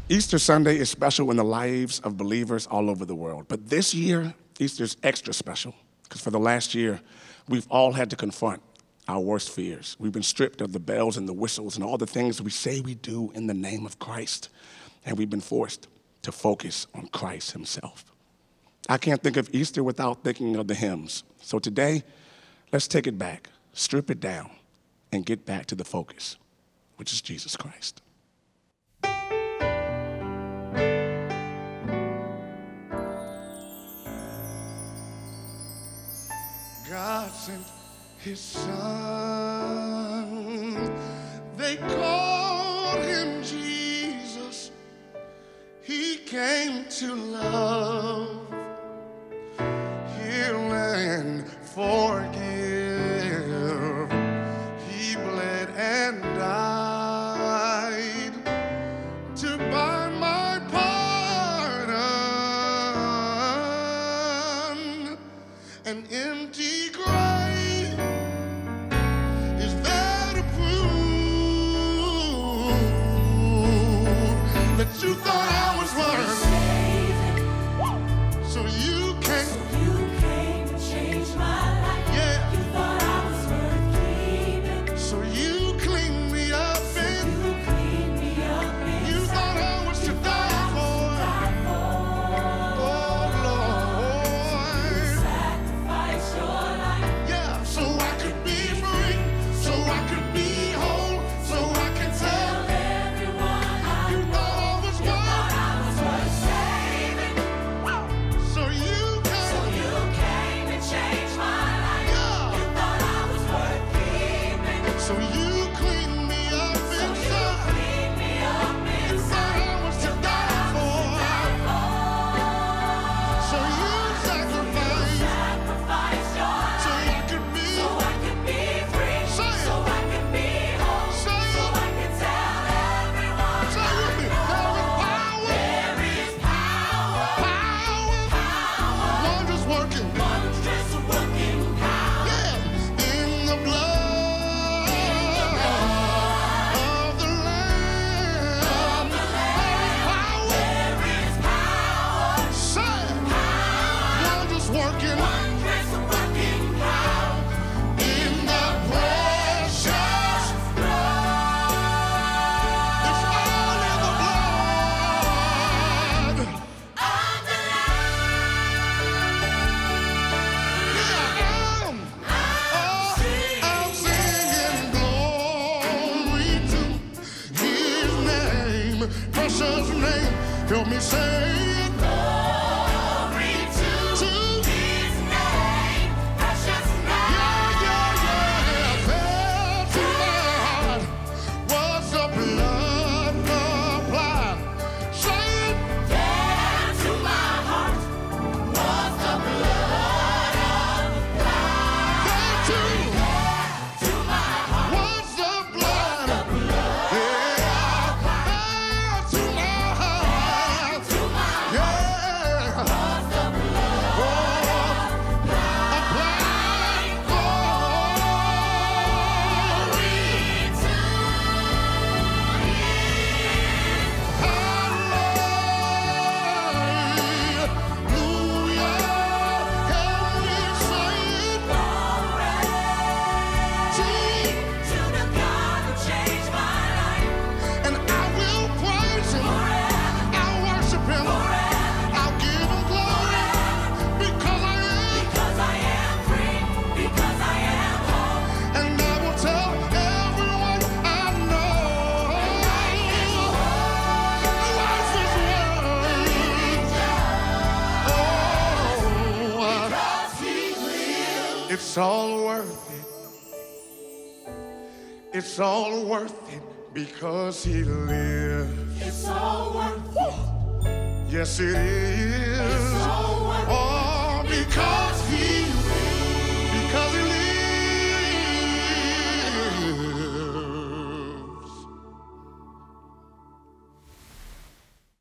Easter Sunday is special in the lives of believers all over the world. But this year, Easter's extra special because for the last year, we've all had to confront our worst fears. We've been stripped of the bells and the whistles and all the things we say we do in the name of Christ. And we've been forced to focus on Christ himself. I can't think of Easter without thinking of the hymns. So today, let's take it back, strip it down, and get back to the focus, which is Jesus Christ. God sent his son. They called him Jesus. He came to love, heal, and forgive. He bled and died to buy my pardon. An empty grave is there to prove that you thought I was worth saving. So you came to change my life. Yeah. You thought I was worth keeping. So you cleaned me up and you thought I was to die for. Oh Lord. Sacrifice your life. Yeah, so I could be free, so I could be whole, so I can tell everyone you thought I was worth saving. So you came and changed my life. Yeah. You thought I was worth keeping. So you cleaned me up inside. You thought I was to die for. So you sacrificed so I could be free, so I could be whole, so I could tell everyone there is power, wonders working power, yeah, in the blood of the Lamb. There is power, say, wonders working power in the precious blood. It's all in the blood of the Lamb. I'm singing glory to his name, precious name. Help me say it. Glory to his name, precious name. Yeah. There to my heart was the blood applied. Say it. There to my heart was the blood applied. There to my heart was the blood. Yeah. There to my heart. Yeah. Was the blood applied. Glory to and I will praise him. I'll worship him. I'll give him glory because I am free, because I am whole. And I will tell everyone I know life is worth. It's all worth it. It's all worth it because he lives. It's all worth it. Yes, it is.